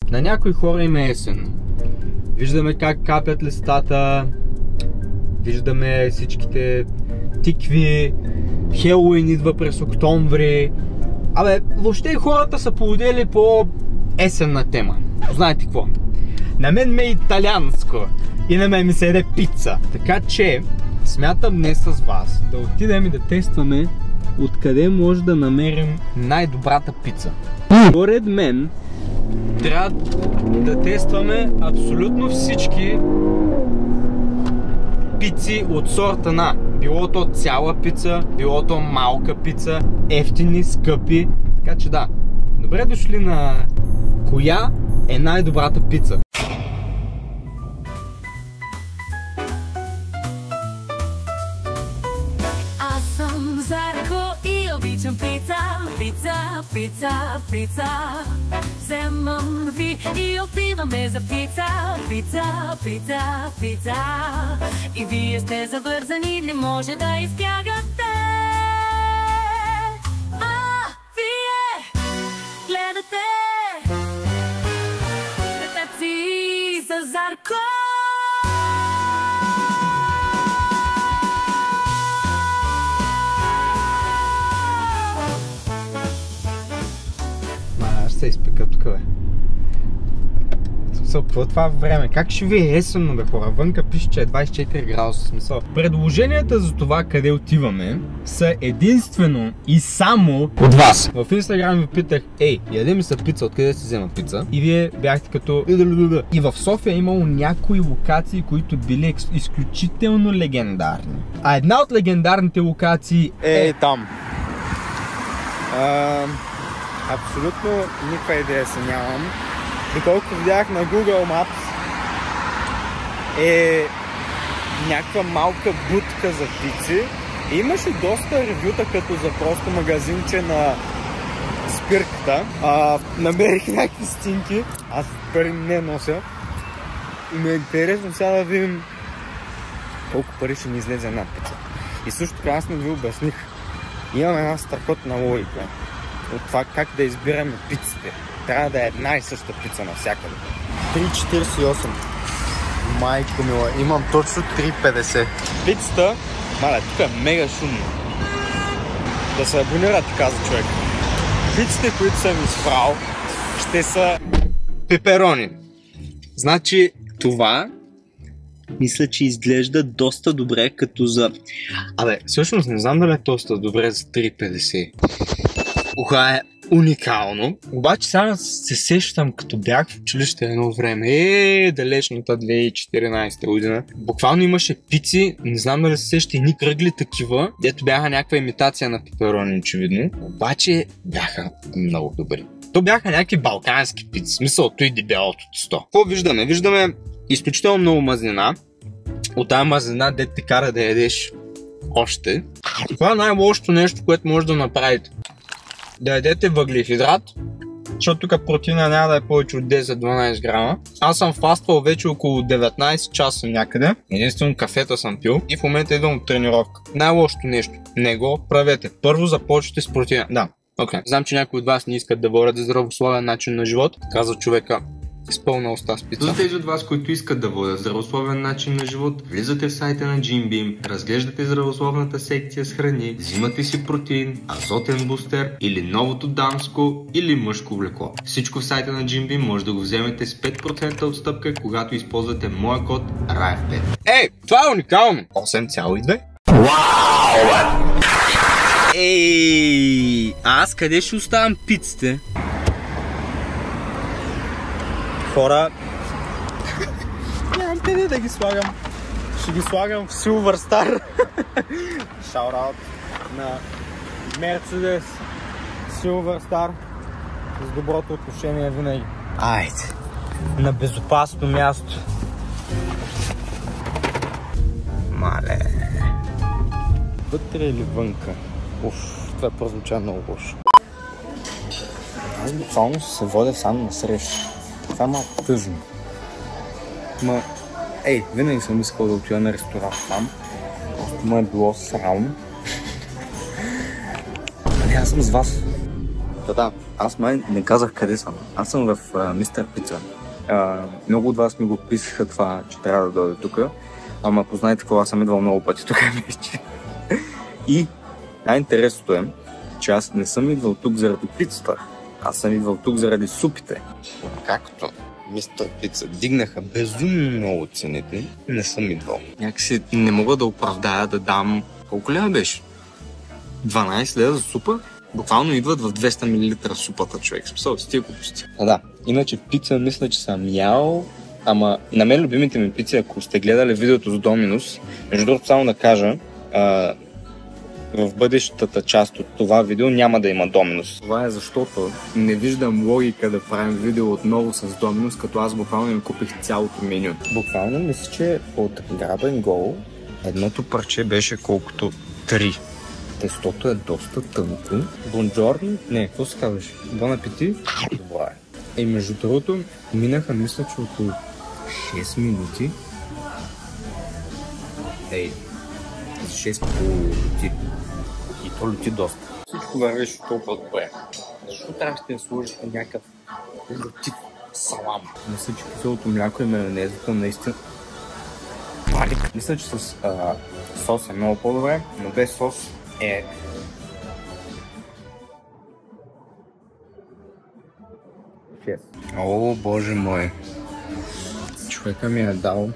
На някои хора им е есен. Виждаме как капят листата, виждаме всичките тикви, Хелоуин идва през октомври. Абе, въобще хората са поводели по есенна тема. Знаете какво? На мен ме е италианско и на мен ми се еде пица. Така че смятам днес с вас да отидем и да тестваме откъде може да намерим най-добрата пица. Според мен трябва да тестваме абсолютно всички пици от сорта на било то цяла пица, било то малка пица, ефтини, скъпи. Така че да, добре дошли на коя е най-добрата пица. Аз съм Зарко и обичам пица, пица, пица, пица. Вземам ви и отиваме за пица, пица, пица, пица. И вие сте завързани, не може да избягате. Вие гледате Петъци с Зарко. Ще се изпека тук, бе. Смисъл, какво е това време? Как ще ви е есенно, бе, хора? Вънка пише, че е 24 градуса. Смисъл. Предложенията за това къде отиваме са единствено и само от вас. В Инстаграм ви питах, яде ми са пица, откъде се взема пица? И вие бяхте като... И в София е имало някои локации, които били изключително легендарни. А една от легендарните локации е там. Абсолютно никаква идея се нямам. И колкото видях на Google Maps е някаква малка будка за пици. И имаше доста ревюта като за просто магазинче на спирката. Намерих някакви стинки. Аз пари не нося. И ме е интересно сега да видим колко пари ще ни излезе една пица. И също така аз не ви обясних. Имам една страхотна логика от това как да избираме пиците. Трябва да е една и съща пица навсякъде. 3,48. Майко мила, имам точно 3,50. Пицата, маля, тук е мега шумно. Да се абонира, ти каза човек. Пиците, които съм избрал, ще са пеперони. Значи това мисля, че изглежда доста добре като за... Абе, всъщност не знам дали е доста добре за 3,50. Уха е уникално. Обаче сега се сещам, като бях в училище едно време, далечната 2014 година. Буквално имаше пици, не знам дали се сеща, едни кръгли такива, дето бяха някаква имитация на пеперони, очевидно. Обаче бяха много добри. То бяха някакви балкански пици, смисъл той дебелото тесто. Какво виждаме? Виждаме изключително много мазнина. От тази мазнина дето те кара да ядеш още. Това е най-лошото нещо, което може да направите. Да ядете въглехидрат, защото тук протеина няма да е повече от 10-12 грама. Аз съм фаствал вече около 19 часа някъде. Единствено кафета съм пил и в момента идвам от тренировка. Най-лошото нещо, не го правете. Първо започвате с протеина. Да, окей. Знам, че някои от вас не искат да водят за здравословен начин на живот, казва човека с пълна уста с пица. За тези от вас, които искат да водят здравословен начин на живот, влизате в сайта на Jim Beam, разглеждате здравословната секция с храни, взимате си протеин, азотен бустер или новото дамско или мъжко облекло. Всичко в сайта на Jim Beam може да го вземете с 5% отстъпка, когато използвате моя код RAEV5. Това е уникално! 8,2. Вау! Аз къде ще оставям пиците? Хора, нямам къде да ги слагам. Ще ги слагам в Silver Star. Шаут-аут на Mercedes Silver Star с доброто отношение винаги. Айде, на безопасно място. Мале. Вътре или вънка? Това прозвуча много лошо. Аз буквално се водя сам на среща. Това е малко тъжно. Винаги съм искал да отида на ресторант там. Просто му е било срамно. Аз съм с вас. Да. Аз май не казах къде съм. Аз съм в Мистер Пица. Много от вас ми го писаха това, че трябва да дойда тук. Ама познайте какво, аз съм идвал много пъти тук вече. И най-интересното е, че аз не съм идвал тук заради пицата. Аз съм идвал тук заради супите. Както Мистер Пица дигнаха безумно много цените, не съм идвал. Някакси не мога да оправдая да дам... Колко лева беше? 12 лева за супа? Буквално идват в 200 мл супата, човек. Смисъл, стига глупости. Да, иначе пица мисля, че съм ял, ама на мен любимите ми пици, ако сте гледали видеото с Доминус, между другото само да кажа, в бъдещата част от това видео няма да има Доминус. Това е защото не виждам логика да правим видео отново с Доминус, като аз буквално им купих цялото меню. Буквално мисля, че от Grab and Go едното парче беше колкото 3. Тестото е доста тънко. Бонджорни? Не, какво се казваш? Бон апети? Това е. И между другото, минаха, мисля, че около 6 минути. Ей, за 6 лети. И то лети доста. Всичко вървеше толкова добре. Защо трябваше да сложите някакъв летив салам? Мисля, че киселото мляко и майонезата наистина... Мисля, че с сос е много по-добре, но без сос е... О, боже мой! Човека ми е дал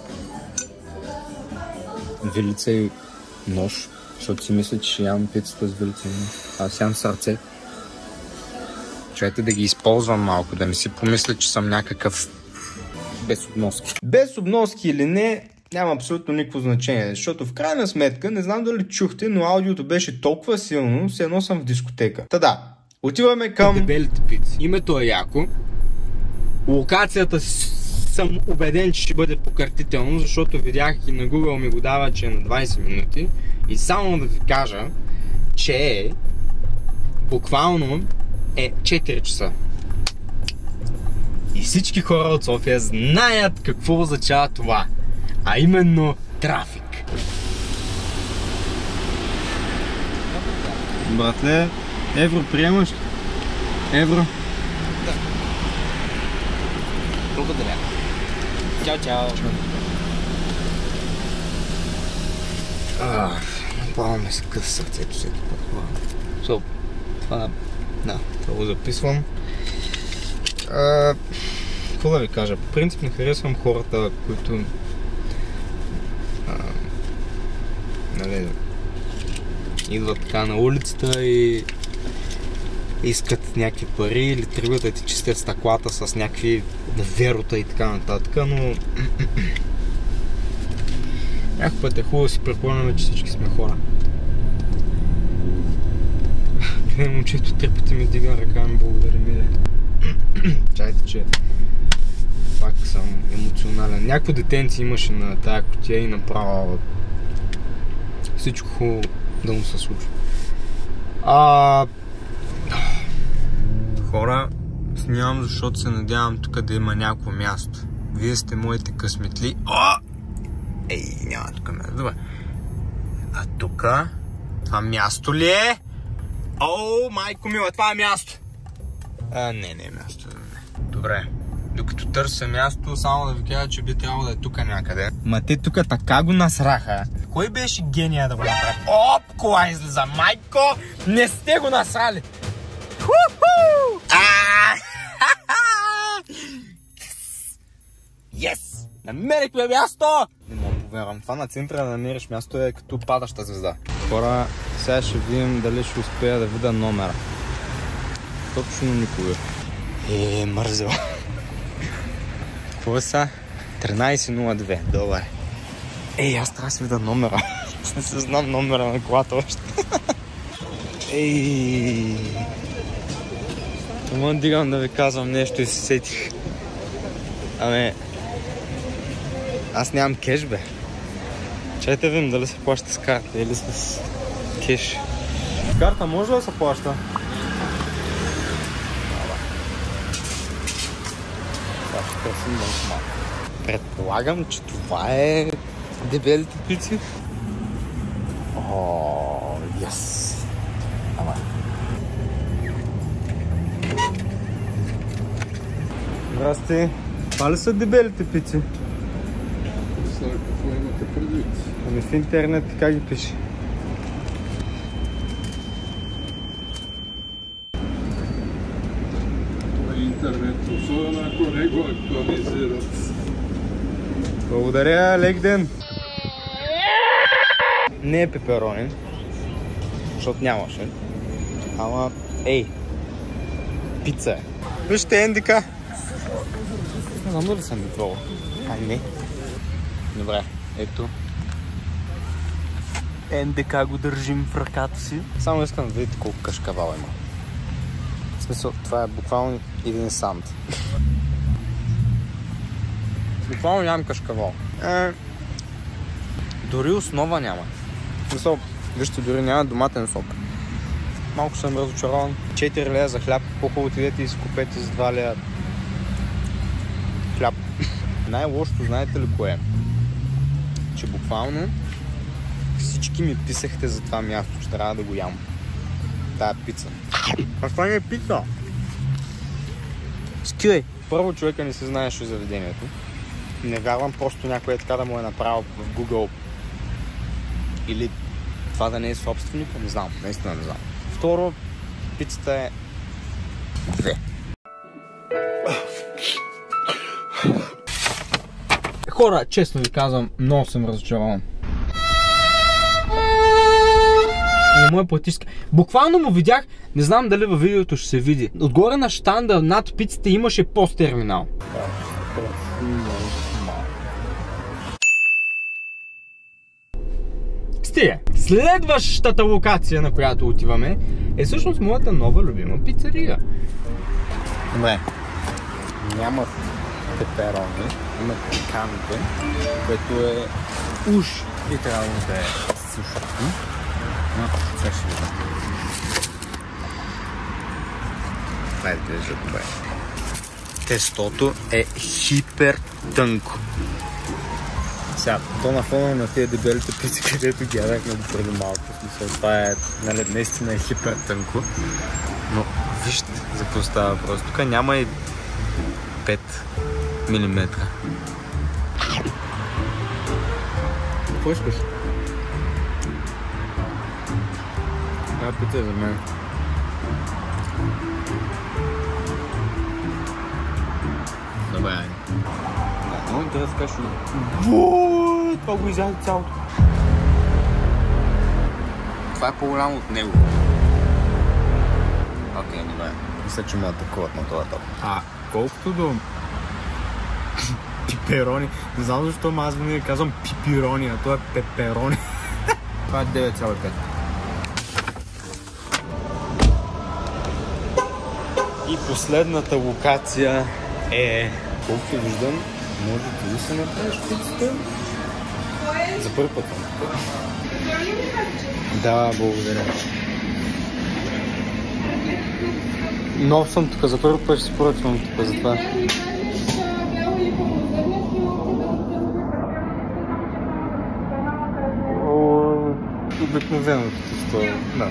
вилица и нож, защото си мисля, че ще ям пицата с вилица и нож. Аз ям сърце. Чайте да ги използвам малко, да ми си помисля, че съм някакъв безобноски. Безобноски или не, няма абсолютно никакво значение, защото в крайна сметка, не знам дали чухте, но аудиото беше толкова силно, все едно съм в дискотека. Та да, отиваме към дебелите пици. Името е яко. Локацията съм убеден, че ще бъде покъртително, защото видях и на Google ми го дава, че е на 20 минути. И само да ви кажа, че буквално е 4 часа. И всички хора от София знаят какво означава това. А именно трафик. Братле, евро приемаш? Евро? Да. Благодаря. Чао, чао. Плава ме се къса сърцето си. Това, да, това го записвам. Какво да ви кажа? По принцип не харесвам хората, които нали, идват така на улицата и искат някакви пари или тръгват да ти чистят стъклата с някакви верота и така нататък, но някой път е хубаво да си припомняме, че всички сме хора. Гледай момчето 3 пъти ми дига ръка, ми благодаря, миле. Чайте, че пак съм емоционален. Някакво детенци имаше на тая кутия и направо всичко хубаво да му се случва. Хора, снимам, защото се надявам тук да има някакво място. Вие сте моите късметли. Ей, няма тук място. Добре. А тук? Това място ли е? О, майко мила, това е място. Не е място. Добре. Докато търся място, само да ви кажа, че би трябвало да е тук някъде. Ма те тук така го насраха. Кой беше гения да го направи? Оп, кола излиза, майко! Не сте го насрали! Ху-ху! Yes! Намерихме място! Не мога повярвам. Това на центъра да намериш място е като падаща звезда. Хора, сега ще видим дали ще успея да видя номера. Точно никога. Мързел. Какво са? 1302. Добре. Аз трябва да си видя номера. Не се знам номера на колата още. Тъмън дигам да ви казвам нещо и се сетих. Аз нямам кеш, бе. Чайте видим дали се плаща с карта или с кеш. С карта може да се плаща? Предполагам, че това е дебелите пици. Yes. Здрасти. Това ли са дебелите пици? Сега какво имате предвид? Ами в интернет как ги пише? Това е интернет, особено ако не го актуализират. Благодаря, лек ден! Не е пеперони, защото нямаше. Ама, ей, пица е. Вижте НДК. Не знам дали съм ги пробвал. Не. Добре, ето. НДК го държим в ръката си. Само искам да видите колко кашкавал има. В смисъл, това е буквално един сант. Буквално нямам кашкавал. Дори основа няма. В смисъл, вижте, дори няма доматен сок. Малко съм разочарован. 4 лея за хляб. По-хубаво отидете и си купете с 2 лея хляб. Най-лошото, знаете ли кое е? Че буквално всички ми писахте за това място, че трябва да го ям. Тая пица. А това не е пица. Скирай! Първо човека не се знаеше заведението. Не вярвам просто някой е така да му е направил в Google. Или това да не е собственика, не знам, наистина не знам. Второ, пицата е 2. Хора, честно ви казвам, много съм разочарован. Моя платишка. Буквално му видях, не знам дали във видеото ще се види. Отгоре на щанда над пицата имаше пост-терминал. Стига! Следващата локация, на която отиваме, е всъщност моята нова любима пицария. Добре. Няма пеперони, има пиканте, което е уж и трябва да е сушато. Но сега ще видим. Хайде да изглежда добре. Тестото е хипер тънко. Сега, то на фона на тези дебелите пици, където ги ядахме до преди малко. Смисъл, това е, нали, наистина е хипер тънко. Но вижте за какво става въпрос. Тук няма и 5 мм. Какво искаш? Това пица е за мен. Добре, айде. Много да разкажеш. Това го изяде цялото. Това е по-голямо от него. Окей, добре. Мисля, че ме атакуват на това топ. Колкото до пиперони, не знам защо аз винаги казвам пипирони, а това е пеперони. Това е 9,5. И последната локация е, колкото виждам, може да се направиш пицата. За първи път съм тук. Да, благодаря. Нов съм тук, за първи път ще си поръчвам тук, за това. Обикновеното тесто, да.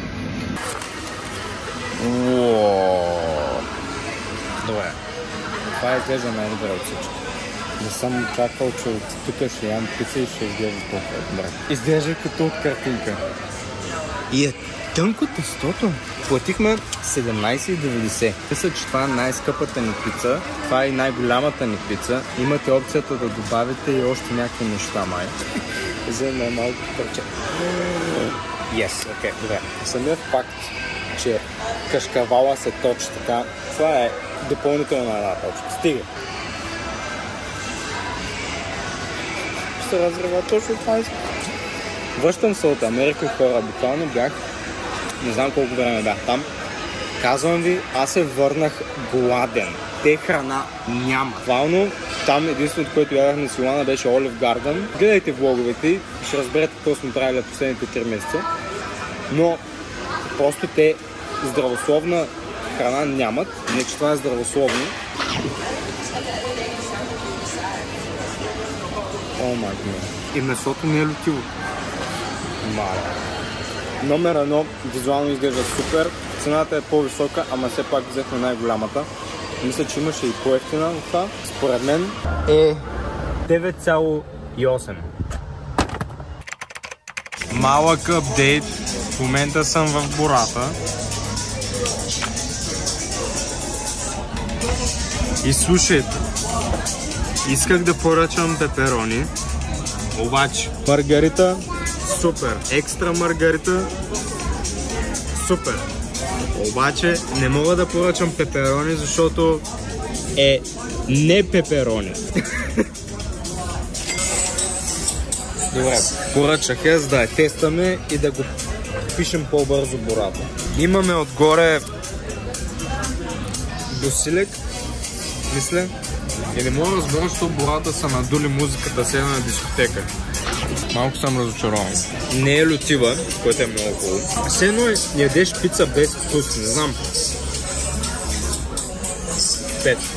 Добре. Това изглежда най-добре от всичко. Не съм чакал, че от тук ще ям пица и ще изглежда толкова добре. Изглежда като от картинка. И е тънко тестото. Платихме 17,90. Мисля, че това е най-скъпата ни пица. Това е и най-голямата ни пица. Имате опцията да добавите и още някакви неща, май. Вземем малко парче. Yes, окей, добре. Самият факт, че кашкавала се точи така, това е допълнителна една точка. Стига. Се разрева точно това иска. Връщам се от Америка, хора. Буквално бях, не знам колко време бях там. Казвам ви, аз се върнах гладен. Те храна няма. Буквално там единственото, което ядах на Силана, беше Olive Garden. Гледайте влоговете и ще разберете какво сме правили последните 3 месеца. Но просто те здравословна храна нямат. Не, че това е здравословно. О, майко ми. И месото не е лютиво. Маля. Номер 1, визуално изглежда супер. Цената е по-висока, ама все пак взехме най-голямата. Мисля, че имаше и по-ефтина от това. Според мен е 9,8. Малък апдейт. В момента съм в гората. И слушайте, исках да поръчам пеперони, обаче маргарита супер, екстра маргарита супер. Обаче не мога да поръчам пеперони, защото е не пеперони. Добре, поръчах я, за да я тестваме и да го пишем по-бързо бората. Имаме отгоре досилек, мисля. И не мога да разбера, защото бората са надули музиката си на дискотека. Малко съм разочарован. Не е лютива, което е много хубаво. Все едно ядеш пица без вкус, не знам. 5.